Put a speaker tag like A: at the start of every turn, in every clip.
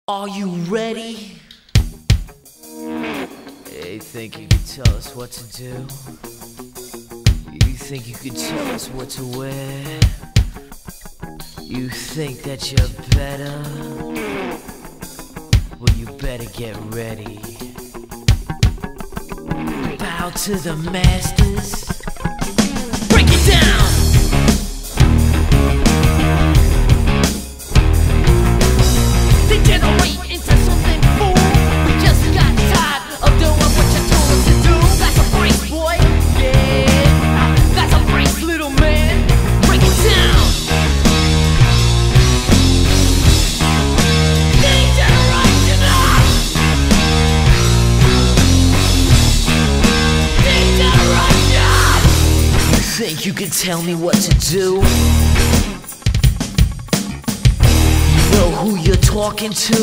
A: Are you ready? Hey, think you could tell us what to do? You think you could tell us what to wear? You think that you're better? Well, you better get ready. Bow to the masters. Break it down! Degenerate into something fool. We just got tired of doing what you told us to do. That's a brace, boy. Yeah, that's a brace, little man. Break it down. Degeneration. Degeneration. You think you can tell me what to do? Know who you're talking to?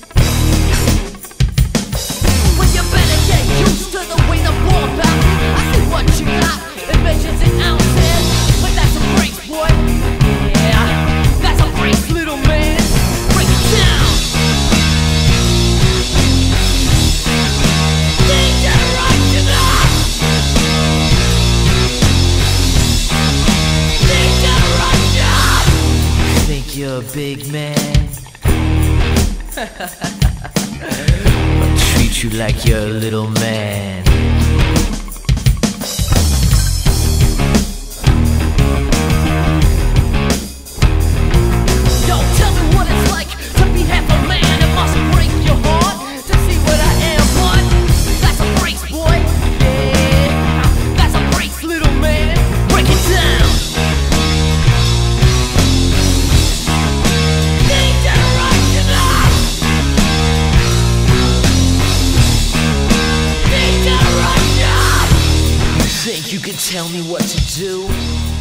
A: Well, you better get used to the way the ball bounces. I see what you got, it measures in ounces. But that's a brace, boy. Yeah, that's a brace, little man. Break it down. Degeneration. Degeneration. Think you're a big man? I'll treat you like you're a little man. Yo, tell me what it's like to be half a man. It must break your heart to see what I am, but that's a brace, boy. Yeah, that's a brace, little man. Break it down. Think you can tell me what to do?